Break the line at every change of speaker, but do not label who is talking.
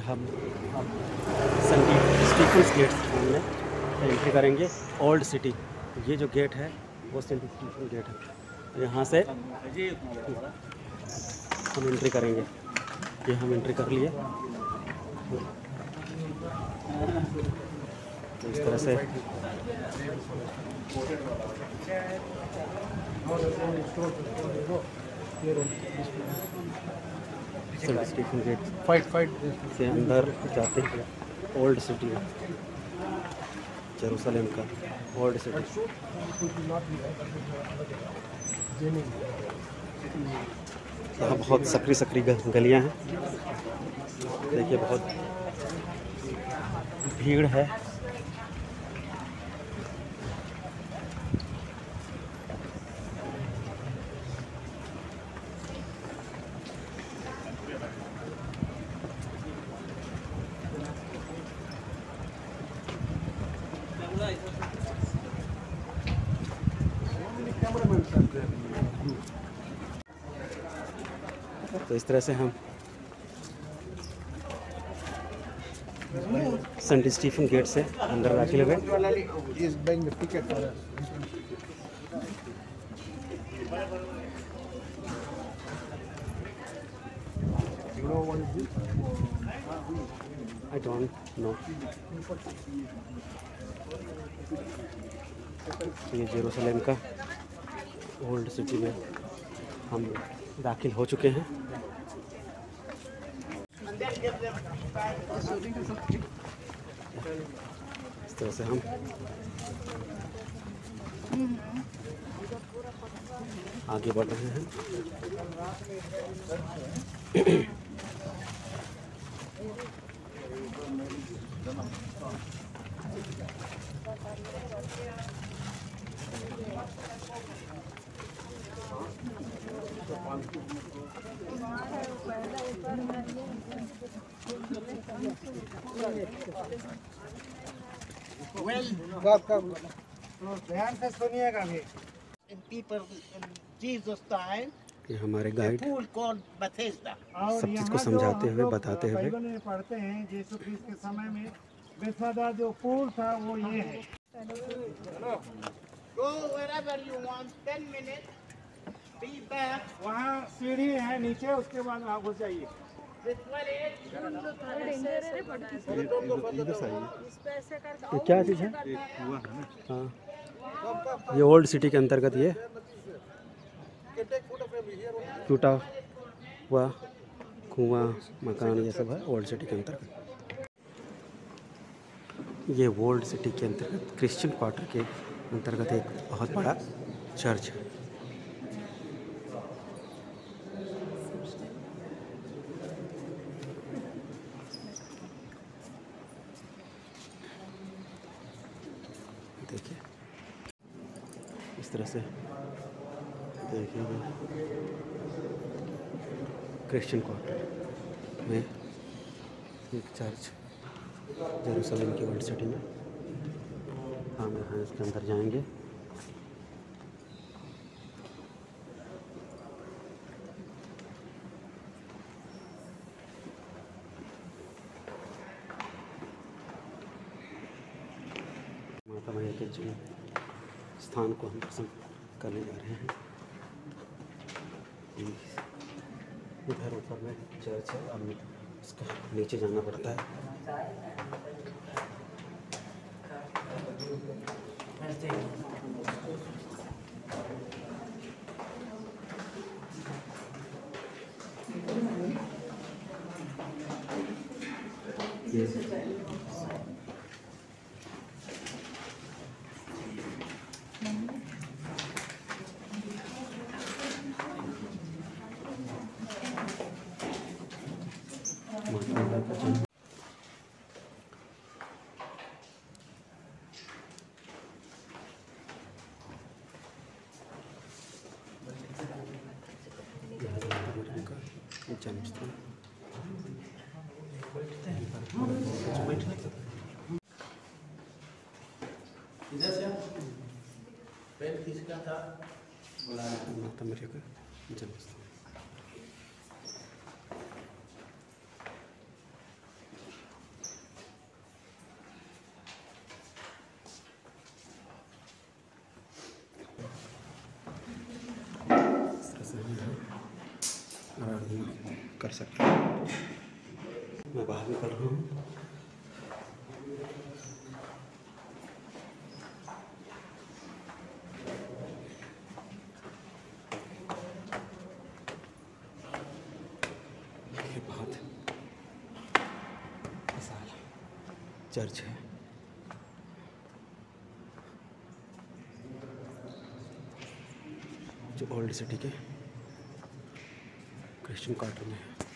हम अब Stephen's gate सामने एंट्री करेंगे। ओल्ड सिटी, ये जो गेट है वो सेंट स्टीफन गेट है। यहाँ से हम एंट्री करेंगे। ये हम एंट्री कर लिए। तो इस तरह से सेंट स्टीफन गेट से अंदर जाते हैं ओल्ड सिटी में, जेरूसलम का ओल्ड सिटी। यहाँ बहुत सकरी सकरी गलियाँ हैं। देखिए बहुत भीड़ है। तो इस तरह से हम सेंट स्टीफन गेट से अंदर दाखिल हुए। I don't know. ये जेरूसलम का ओल्ड सिटी में हम दाखिल हो चुके हैं। इस तरह से हम आगे बढ़ रहे हैं।
ध्यान से सुनिएगा भी।
ये हमारे गाइड सब चीज़ को समझाते हुए बताते हुए
बाइबल में पढ़ते हैं यीशु क्रिस्ट के समय में बेसदा जो पूल था वो ये है। वहाँ सीढ़ी है नीचे, उसके बाद आप घुस जाइए।
ये क्या चीज़ है? हाँ, ये ओल्ड सिटी के अंतर्गत ये टूटा हुआ कुआं मकान ये सब है ओल्ड सिटी के अंतर्गत। ये ओल्ड सिटी के अंतर्गत क्रिश्चियन क्वार्टर के अंतर्गत एक बहुत बड़ा चर्च है। देखिए इस तरह से देखिए क्रिश्चियन क्वार्टर में एक चर्च जेरूसलम की ओल्ड सिटी में। हम यहाँ इसके अंदर जाएंगे। माता मैया के स्थान को हम दर्शन करने जा रहे हैं। इधर ऊपर में चर्च है और इसका नीचे जाना पड़ता है।
इधर से पेन किसका था?
माता मैया का जन्मस्थान। कर सकते हैं। मैं बाहर निकल रहा हूँ। ये बहुत विशाल चर्च है। जो ओल्ड सिटी के क्रिश्चियन क्वार्टर में है।